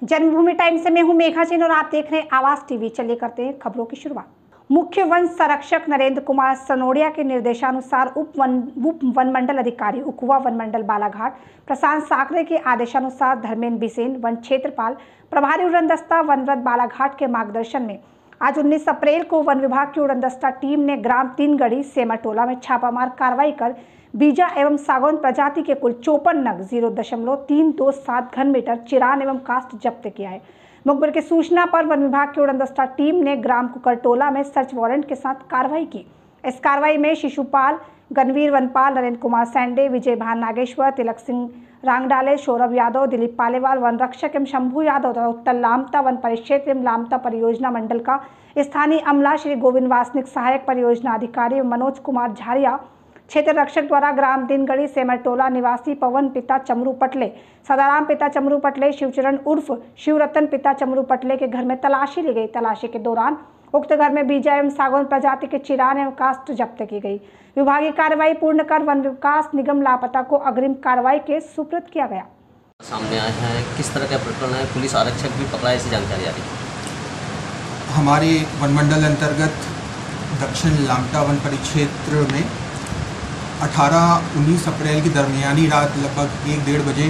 जन्मभूमि time से मैं हूं मेघा जैन और आप देख रहे हैं आवाज टीवी। चलिए करते हैं खबरों की शुरुआत। मुख्य वन संरक्षक नरेंद्र कुमार सनोडिया के निर्देशानुसार उप वन मंडल अधिकारी उकुआ वन मंडल बालाघाट प्रशांत साकरे के आदेशानुसार धर्मेंद्र बिसेन वन क्षेत्रपाल प्रभारी उड़नदस्ता वनव्रत बालाघाट के मार्गदर्शन में आज 19 अप्रैल को वन विभाग की उड़नदस्ता टीम ने ग्राम तीनगढ़ी सेमाटोला में छापामार कार्रवाई कर बीजा एवं सागौन प्रजाति के कुल 54 नग 0.327 घन मीटर चिरान एवं काष्ठ जब्त किया है। मुखबिर की सूचना पर वन विभाग की उड़नदस्ता टीम ने ग्राम कुकरटोला में सर्च वारंट के साथ कार्रवाई की। इस कार्रवाई में शिशुपाल, गणवीर वनपाल, नरेंद्र कुमार सैंडे, विजय भान नागेश्वर, तिलक सिंह रांगडाले, सौरभ यादव, दिलीप पालेवाल वन रक्षक एवं शंभू यादव तथा उत्तर लामता वन परिक्षेत्र एवं लामता परियोजना मंडल का स्थानीय अमला श्री गोविंद वासनिक, सहायक परियोजना अधिकारी मनोज कुमार झारिया, क्षेत्र रक्षक द्वारा ग्राम तीनगढ़ी सेमरटोला निवासी पवन पिता चमरू पटले, सदाराम पिता चमरू पटले, शिवचरण उर्फ शिवरतन पिता चमरू पटले के घर में तलाशी ली गई। तलाशी के दौरान उक्त घर में बीजा एवं सागौन प्रजाति के चिरान एवं काष्ठ जब्त की गई। विभागीय कार्रवाई पूर्ण कर वन विकास निगम लापता को अग्रिम कार्रवाई के सुपुर्द किया गया। सामने आए हैं, किस तरह का प्रकरण है? पुलिस आरक्षक भी पकड़ा, ऐसी जानकारी आ रही है। हमारे वन मंडल अंतर्गत दक्षिण लामटा वन परिक्षेत्र में 18-19 अप्रैल की दरमियानी रात लगभग 1-1:30 बजे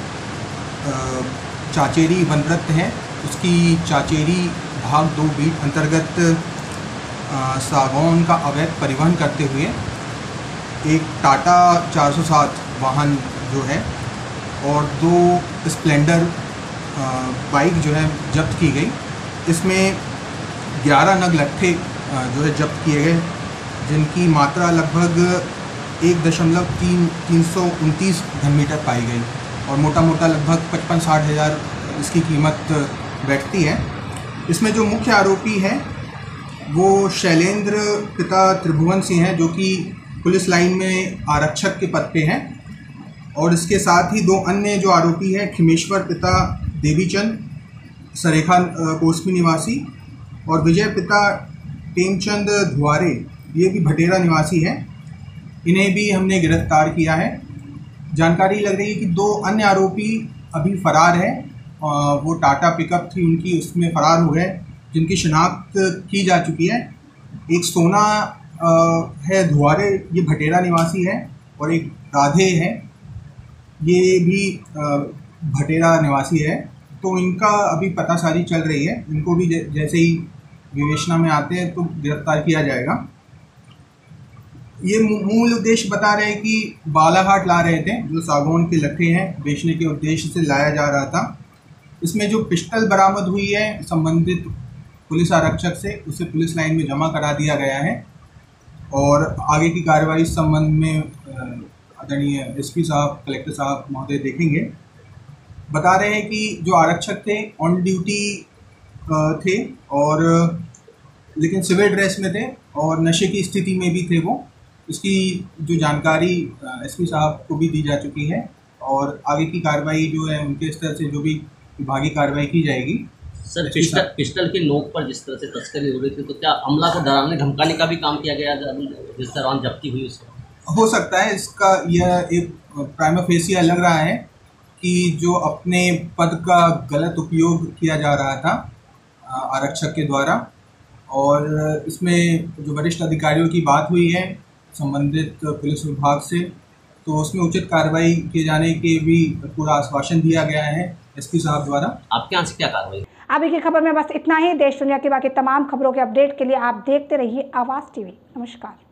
चाचेरी वनव्रत है, उसकी चाचेरी भाग 2 बीट अंतर्गत सागौन का अवैध परिवहन करते हुए एक टाटा 407 वाहन जो है और 2 स्प्लेंडर बाइक जो है जब्त की गई। इसमें 11 नग लट्ठे जो है जब्त किए गए, जिनकी मात्रा लगभग 1.329 घन मीटर पाई गई और मोटा मोटा लगभग 55-60 हज़ार इसकी कीमत बैठती है। इसमें जो मुख्य आरोपी है वो शैलेंद्र पिता त्रिभुवन सिंह हैं, जो कि पुलिस लाइन में आरक्षक के पद पे हैं, और इसके साथ ही 2 अन्य जो आरोपी हैं खिमेश्वर पिता देवीचंद सरेखा कोसमी निवासी और विजय पिता टेमचंद धुआरे, ये भी भटेरा निवासी हैं। इन्हें भी हमने गिरफ्तार किया है। जानकारी लग रही है कि 2 अन्य आरोपी अभी फरार है, वो टाटा पिकअप थी उनकी, उसमें फरार हो गए, जिनकी शिनाख्त की जा चुकी है। एक सोना है धुआरे, ये भटेरा निवासी है, और एक राधे है, ये भी भटेरा निवासी है। तो इनका अभी पतासाजी चल रही है, इनको भी जैसे ही विवेचना में आते हैं तो गिरफ्तार किया जाएगा। ये मूल उद्देश्य बता रहे हैं कि बालाघाट ला रहे थे, जो सागौन के लट्ठे हैं बेचने के उद्देश्य से लाया जा रहा था। इसमें जो पिस्टल बरामद हुई है संबंधित पुलिस आरक्षक से, उसे पुलिस लाइन में जमा करा दिया गया है और आगे की कार्रवाई इस संबंध में आदरणीय एसपी साहब, कलेक्टर साहब महोदय देखेंगे। बता रहे हैं कि जो आरक्षक थे ऑन ड्यूटी थे और लेकिन सिविल ड्रेस में थे और नशे की स्थिति में भी थे वो। इसकी जो जानकारी एसपी साहब को भी दी जा चुकी है और आगे की कार्रवाई जो है उनके स्तर से जो भी विभागीय कार्रवाई की जाएगी। सर, पिस्टल के नोक पर जिस तरह से तस्करी हो रही थी, तो क्या हमला को डराने धमकाने का भी काम किया गया जिस दौरान जब्ती हुई? उसको हो सकता है, इसका यह एक प्राइमा फेसिया लग रहा है कि जो अपने पद का गलत उपयोग किया जा रहा था आरक्षक के द्वारा, और इसमें जो वरिष्ठ अधिकारियों की बात हुई है संबंधित पुलिस विभाग से, तो उसमें उचित कार्रवाई किए जाने के भी पूरा आश्वासन दिया गया है एसपी साहब द्वारा। आपके यहाँ से क्या कार्रवाई? अभी की खबर में बस इतना ही। देश दुनिया की बाकी तमाम खबरों के अपडेट के लिए आप देखते रहिए आवाज टीवी। नमस्कार।